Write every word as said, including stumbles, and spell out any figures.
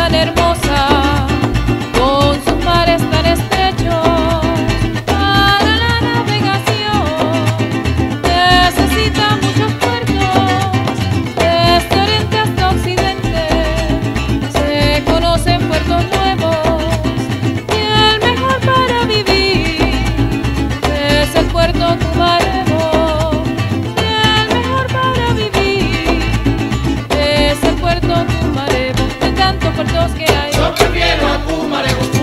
tan hermosa, con sus mares tan estrechos, para la navegación necesita muchos puertos, desde oriente hasta occidente se conocen puertos nuevos, y el mejor para vivir es el puerto Cumarebo, y el mejor para vivir es el puerto Cumarebo. De tantos puertos que hay, yo prefiero a Cumarebo.